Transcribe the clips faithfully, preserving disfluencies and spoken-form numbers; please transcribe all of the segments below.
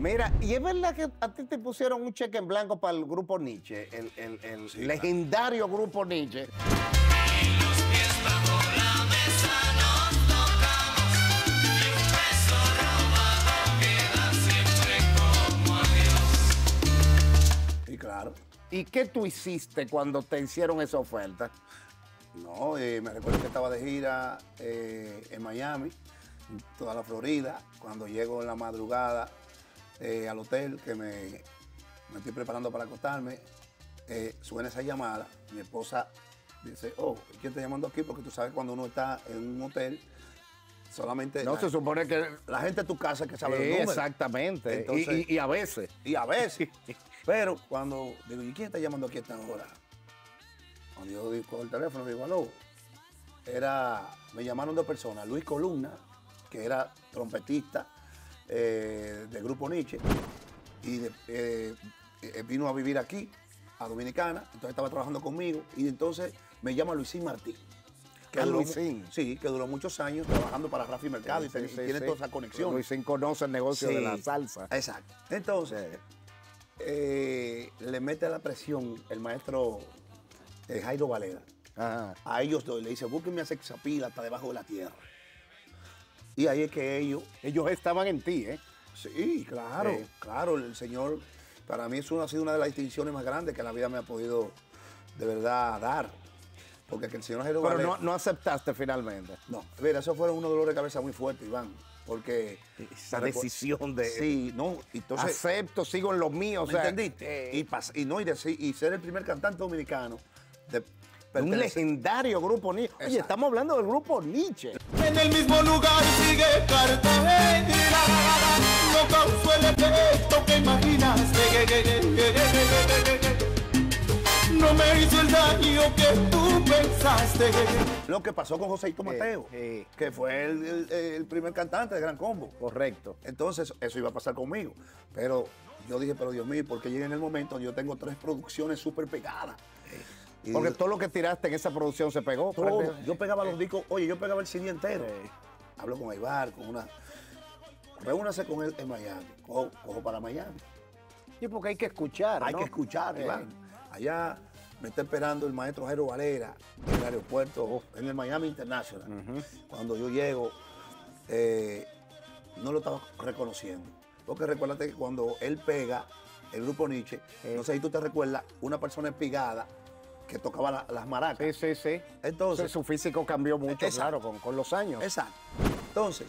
Mira, y es verdad que a ti te pusieron un cheque en blanco para el grupo Nietzsche, el, el, el sí, legendario claro. grupo Nietzsche. Y claro. ¿Y qué tú hiciste cuando te hicieron esa oferta? No, eh, me recuerdo que estaba de gira eh, en Miami, en toda la Florida. Cuando llego en la madrugada eh, al hotel, que me, me estoy preparando para acostarme, eh, suena esa llamada. Mi esposa dice, oh, ¿quién está llamando aquí? Porque tú sabes cuando uno está en un hotel, solamente... No, la, se supone que... La gente de tu casa que sabe sí, los números. Exactamente. Entonces, y, y, y a veces. Y a veces. Pero cuando digo, ¿y quién está llamando aquí a esta hora? Cuando yo digo el teléfono, digo, aló. Era, me llamaron dos personas, Luis Columna, que era trompetista eh, del grupo Nietzsche, y de, eh, eh, vino a vivir aquí, a Dominicana, entonces estaba trabajando conmigo, y entonces me llama Luisín Martín. Que ah, duró, Luisín. Sí, que duró muchos años trabajando para Rafi Mercado sí, y, sí, y tiene sí. toda esa conexión. Luisín conoce el negocio sí, de la salsa. Exacto. Entonces, eh, le mete la presión el maestro eh, Jairo Valera. Ajá. A ellos dos le dice, búsquenme a Sexapil hasta debajo de la tierra. Y ahí es que ellos... Ellos estaban en ti, ¿eh? Sí, claro, sí. claro. El señor, para mí eso ha sido una de las distinciones más grandes que la vida me ha podido de verdad dar. Porque que el señor Jairo Pero Valera... no, no aceptaste finalmente. No, mira, eso fue unos dolores de cabeza muy fuertes, Iván. Porque... Esa decisión de... Sí, no, entonces... Acepto, sigo en lo mío, o ¿me sea... entendiste? Eh, y, pas, y, no, y, de, y ser el primer cantante dominicano de... Un legendario grupo Nietzsche. Oye, exacto. Estamos hablando del grupo Nietzsche. En el mismo lugar sigue Cartagena. No causó el efecto que imaginaste. No me hizo el daño que tú pensaste. Lo que pasó con Joséito Mateo, eh, eh. que fue el, el, el primer cantante de Gran Combo. Correcto. Entonces, eso iba a pasar conmigo. Pero yo dije, pero Dios mío, porque llega en el momento donde yo tengo tres producciones súper pegadas. Y porque todo lo que tiraste en esa producción se pegó. Todo. Yo pegaba los discos, oye, yo pegaba el C D entero. Sí. Hablo con Aibar, con una... Reúnase con él en Miami, cojo, cojo para Miami. Sí, porque hay que escuchar, Hay ¿no? que escuchar, sí. Iván. Allá me está esperando el maestro Jairo Valera en el aeropuerto, oh. en el Miami International. Uh-huh. Cuando yo llego, eh, no lo estaba reconociendo. Porque recuérdate que cuando él pega, el grupo Nietzsche, sí. no sé si tú te recuerdas, una persona espigada que tocaba la, las maracas. Sí, sí, sí. Entonces, sí, su físico cambió mucho, exacto. claro, con, con los años. Exacto. Entonces,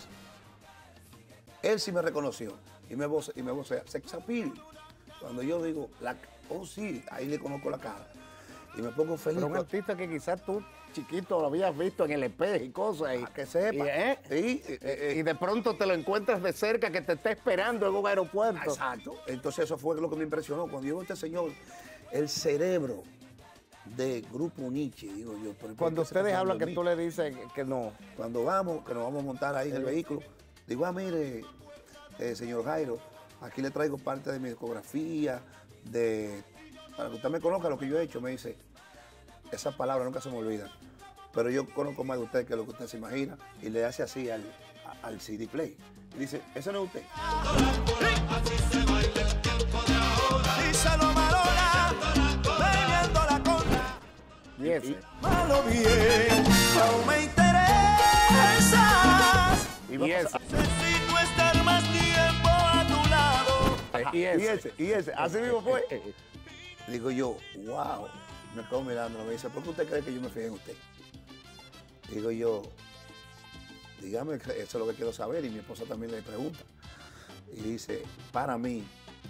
él sí me reconoció y me vocea, y me vocea, Sexapil. Cuando yo digo, la, oh sí, ahí le conozco la cara. Y me pongo feliz. Pero un artista que quizás tú, chiquito, lo habías visto en el espejo y cosas. Y, a que sepa. Y, ¿eh? sí, eh, eh, y de pronto te lo encuentras de cerca, que te está esperando en un aeropuerto. Exacto. Entonces eso fue lo que me impresionó. Cuando llegó este señor, el cerebro de Grupo Nietzsche, digo yo. Pero cuando ustedes hablan que tú le dices que no. Cuando vamos, que nos vamos a montar ahí en el vehículo, digo, ah, mire, eh, señor Jairo, aquí le traigo parte de mi discografía, de, para que usted me conozca lo que yo he hecho. Me dice, esas palabras nunca se me olvidan, pero yo conozco más de usted que lo que usted se imagina. Y le hace así al, al C D play. Y dice, ese no es usted. Así se baila el tiempo de ahora. Y se lo malora, bebiendo la contra. Y ese. Malo bien, no me interesas. Y, y ese. Necesito estar más tiempo a tu lado. Ajá, y, ese. y ese, y ese, así mismo fue. Digo yo, wow, me quedo mirando, me dice, ¿por qué usted cree que yo me fijé en usted? Digo yo, dígame, eso es lo que quiero saber, y mi esposa también le pregunta. Y dice, para mí,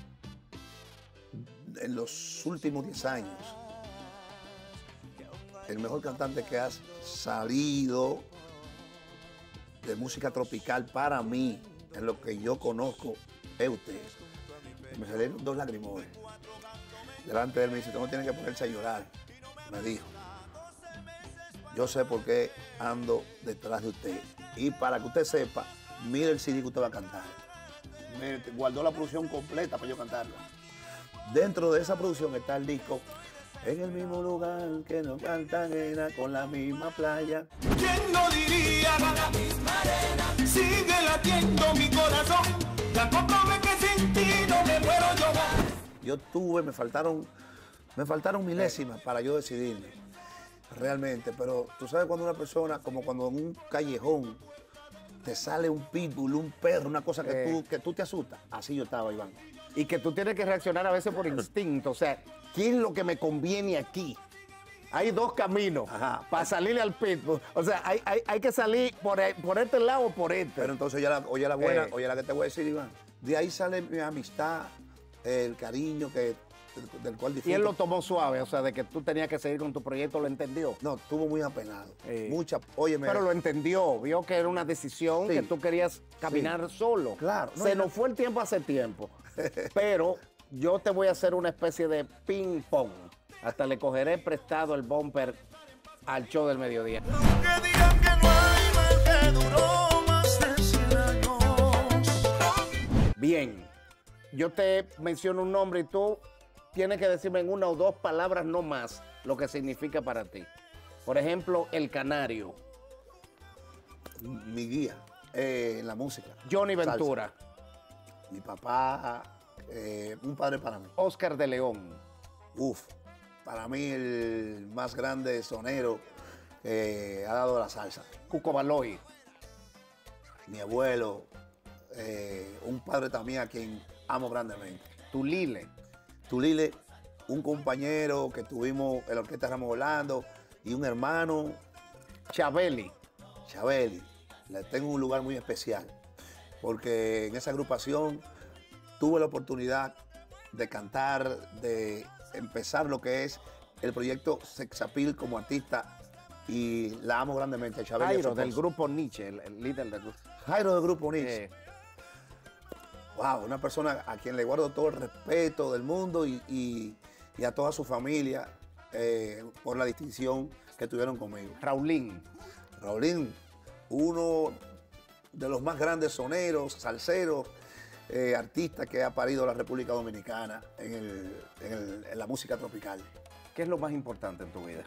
en los últimos diez años, el mejor cantante que has salido de música tropical para mí, en lo que yo conozco, es usted. Y me salieron dos lagrimones. Delante de él me dice, tú no tienes que ponerse a llorar. Me dijo, yo sé por qué ando detrás de usted. Y para que usted sepa, mire el C D que usted va a cantar. Me guardó la producción completa para yo cantarla. Dentro de esa producción está el disco En el mismo lugar que no Cartagena, con la misma playa. ¿Quién no diría? Con la misma arena sigue latiendo mi corazón. Ya comprobé que sin ti no me muero yo. Yo tuve, me faltaron, me faltaron milésimas para yo decidirme, realmente. Pero tú sabes cuando una persona, como cuando en un callejón te sale un pitbull, un perro, una cosa que, Eh. tú, que tú te asustas. Así yo estaba, Iván. Y que tú tienes que reaccionar a veces por instinto. O sea, ¿qué es lo que me conviene aquí? Hay dos caminos Ajá. para salirle al pitbull. O sea, hay, hay, hay que salir por, e- por este lado o por este. Pero entonces, oye la, oye la buena, Eh. oye la que te voy a decir, Iván. De ahí sale mi amistad, el cariño que, del cual disfruto. y él lo tomó suave, o sea, de que tú tenías que seguir con tu proyecto, lo entendió. No, estuvo muy apenado. Eh. Mucha, óyeme. Pero lo entendió, vio que era una decisión Sí. que tú querías caminar solo. Claro. No, Se no. nos fue el tiempo hace tiempo. Pero yo te voy a hacer una especie de ping-pong. Hasta le cogeré prestado el bumper al show del mediodía. Que digan que no hay mal que duró más de cien años. Bien, yo te menciono un nombre y tú tienes que decirme en una o dos palabras no más lo que significa para ti. Por ejemplo, el canario, Mi guía eh, en la música. Johnny Salsa. Ventura, Mi papá, eh, un padre para mí. Oscar de León, Uf, para mí el más grande sonero que ha dado la salsa. Cuco Baloy, Mi abuelo, eh, un padre también a quien amo grandemente. Tulile, Tulile, un compañero que tuvimos en la Orquesta Ramos Orlando y un hermano, Chabeli, Chabeli. Le tengo un lugar muy especial porque en esa agrupación tuve la oportunidad de cantar, de empezar lo que es el proyecto Sexapil como artista y la amo grandemente. Chabeli, a su Jairo del esposo. grupo Nietzsche, el, el líder del grupo. Jairo del Grupo Nietzsche. Eh, Wow, una persona a quien le guardo todo el respeto del mundo y, y- y a toda su familia eh, por la distinción que tuvieron conmigo. Raulín, Raulín, uno de los más grandes soneros, salseros, eh, artistas que ha parido la República Dominicana en, el- en el- en la música tropical. ¿qué es lo más importante en tu vida?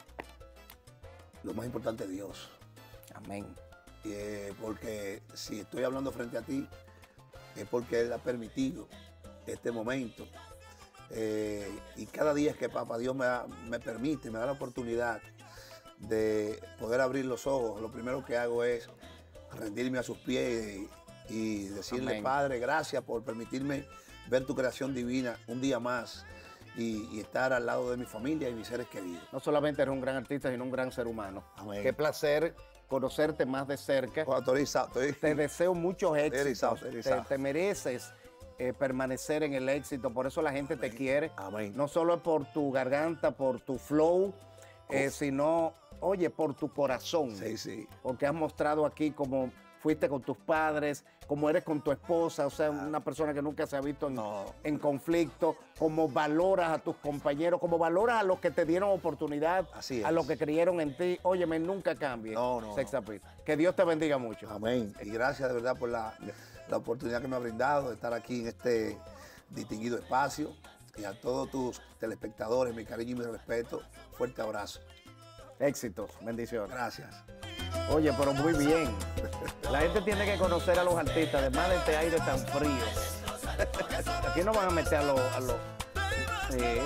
Lo más importante es Dios. Amén. Eh, porque si estoy hablando frente a ti, es porque Él ha permitido este momento. Eh, y cada día que Papá Dios me, da- me permite, me da la oportunidad de poder abrir los ojos, lo primero que hago es rendirme a sus pies y, y decirle, Amén. Padre, gracias por permitirme ver tu creación divina un día más y, y estar al lado de mi familia y mis seres queridos. No solamente eres un gran artista, sino un gran ser humano. Amén. Qué placer conocerte más de cerca. Oh, estoy erizado, estoy- Te deseo muchos éxitos. erizado, Te, erizado. te mereces eh, permanecer en el éxito. Por eso la gente te quiere. Amén. No solo por tu garganta, por tu flow, eh, Uf. sino, oye, por tu corazón. Sí, sí. Porque has mostrado aquí cómo fuiste con tus padres, cómo eres con tu esposa, o sea, una persona que nunca se ha visto en, No. en conflicto, cómo valoras a tus compañeros, cómo valoras a los que te dieron oportunidad, Así a es. los que creyeron en ti. Óyeme, nunca cambies. No, no, Sex no. Appeal. Que Dios te bendiga mucho. Amén. Y gracias de verdad por la, la oportunidad que me ha brindado de estar aquí en este distinguido espacio. Y a todos tus telespectadores, mi cariño y mi respeto. Fuerte abrazo. Éxitos, bendiciones. Gracias. Oye, pero muy bien. La gente tiene que conocer a los artistas, además de este aire tan frío. Aquí no van a meter a los... A los sí.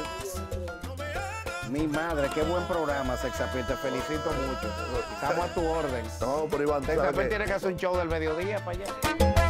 Mi madre, qué buen programa, Sex Appeal. Te felicito mucho. Estamos a tu orden. No, pero Iván, Sex ¿sabes Appeal qué? tiene que hacer un show del mediodía para allá.